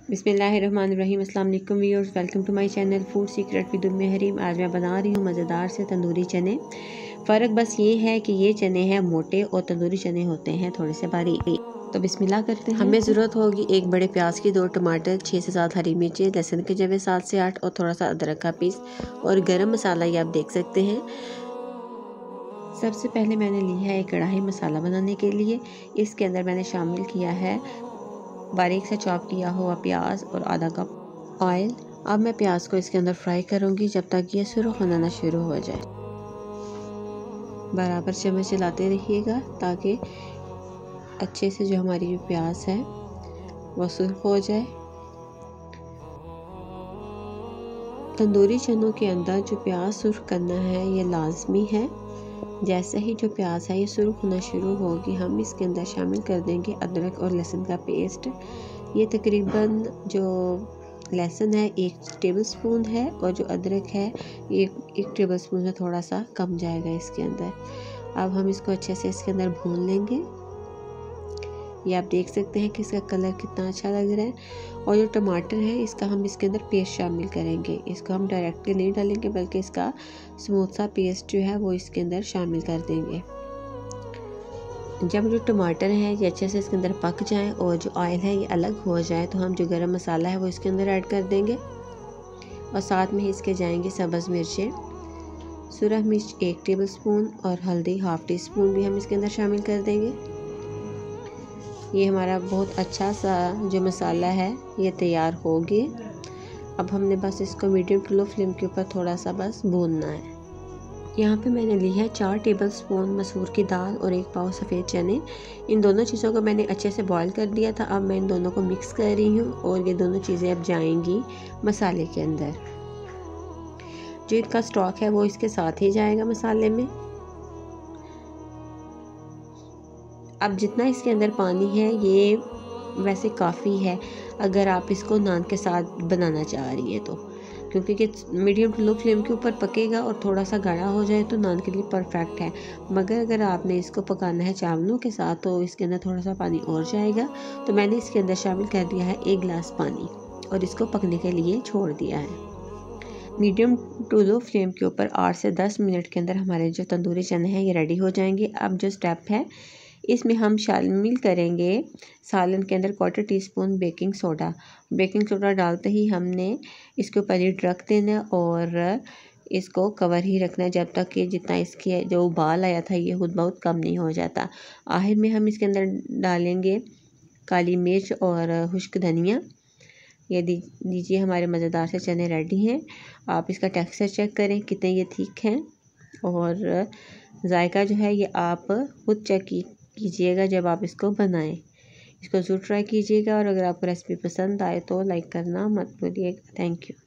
बिस्मिल्लाहिर्रहमानिर्रहीम। अस्सलाम वालेकुम viewers, welcome to my channel food secret with Umme Hareem. आज मैं बना रही हूँ मज़ेदार से तंदूरी चने। फ़र्क बस ये है कि ये चने हैं मोटे और तंदूरी चने होते हैं थोड़े से बारीक। तो बिस्मिल्लाह करते हैं। हमें ज़रूरत होगी एक बड़े प्याज की, 2 टमाटर, 6 से 7 हरी मिर्चें, लहसुन के जवे 7 से 8 और थोड़ा सा अदरक का पीस और गरम मसाला ये आप देख सकते हैं। सबसे पहले मैंने लिया है एक कढ़ाई मसाला बनाने के लिए। इसके अंदर मैंने शामिल किया है बारीक से चॉप किया हुआ प्याज और आधा कप ऑयल। अब मैं प्याज को इसके अंदर फ्राई करूंगी जब तक ये सुर्ख होना शुरू हो जाए। बराबर चम्मच चलाते रहिएगा ताकि अच्छे से जो हमारी प्याज है वो सुर्ख हो जाए। तंदूरी चनों के अंदर जो प्याज सुर्ख करना है ये लाजमी है। जैसे ही जो प्याज है ये सुर्ख होना शुरू होगी, हम इसके अंदर शामिल कर देंगे अदरक और लहसुन का पेस्ट। ये तकरीबन जो लहसुन है 1 टेबलस्पून है और जो अदरक है ये 1 टेबलस्पून से थोड़ा सा कम जाएगा इसके अंदर। अब हम इसको अच्छे से इसके अंदर भून लेंगे। ये आप देख सकते हैं कि इसका कलर कितना अच्छा लग रहा है। और जो टमाटर है इसका हम इसके अंदर पेस्ट शामिल करेंगे। इसको हम डायरेक्टली नहीं डालेंगे बल्कि इसका स्मूथ सा पेस्ट जो है वो इसके अंदर शामिल कर देंगे। जब जो टमाटर है ये अच्छे से इसके अंदर पक जाए और जो ऑयल है ये अलग हो जाए तो हम जो गरम मसाला है वो इसके अंदर ऐड कर देंगे। और साथ में इसके जाएंगे सब्ज़ मिर्चें, सुरख मिर्च 1 टेबलस्पून और हल्दी ½ टीस्पून भी हम इसके अंदर शामिल कर देंगे। ये हमारा बहुत अच्छा सा जो मसाला है ये तैयार हो गया। अब हमने बस इसको मीडियम टू लो फ्लेम के ऊपर थोड़ा सा बस भूनना है। यहाँ पे मैंने ली है 4 टेबलस्पून मसूर की दाल और 1 पाव सफ़ेद चने। इन दोनों चीज़ों को मैंने अच्छे से बॉईल कर दिया था। अब मैं इन दोनों को मिक्स कर रही हूँ और ये दोनों चीज़ें अब जाएंगी मसाले के अंदर। जो इसका स्टॉक है वो इसके साथ ही जाएगा मसाले में। अब जितना इसके अंदर पानी है ये वैसे काफ़ी है अगर आप इसको नान के साथ बनाना चाह रही है तो, क्योंकि ये मीडियम टू लो फ्लेम के ऊपर पकेगा और थोड़ा सा गाढ़ा हो जाए तो नान के लिए परफेक्ट है। मगर अगर आपने इसको पकाना है चावलों के साथ तो इसके अंदर थोड़ा सा पानी और जाएगा। तो मैंने इसके अंदर शामिल कर दिया है 1 गिलास पानी और इसको पकने के लिए छोड़ दिया है। मीडियम टू लो फ्लेम के ऊपर 8 से 10 मिनट के अंदर हमारे जो तंदूरी चने हैं ये रेडी हो जाएंगे। अब जो स्टेप है इसमें हम शामिल करेंगे सालन के अंदर 1/4 teaspoon baking soda. Baking soda डालते ही हमने इसके ऊपर लिड रख देना और इसको कवर ही रखना जब तक कि जितना इसके जो उबाल आया था ये खुद बहुत कम नहीं हो जाता। आखिर में हम इसके अंदर डालेंगे काली मिर्च और खुश्क धनिया। ये दीजिए हमारे मज़ेदार से चने रेडी हैं। आप इसका टेक्सचर चेक करें कितने ये ठीक हैं और जायका जो है ये आप खुद चेक कीजिएगा जब आप इसको बनाएं। इसको ज़रूर ट्राई कीजिएगा और अगर आपको रेसिपी पसंद आए तो लाइक करना मत भूलिएगा। Thank you.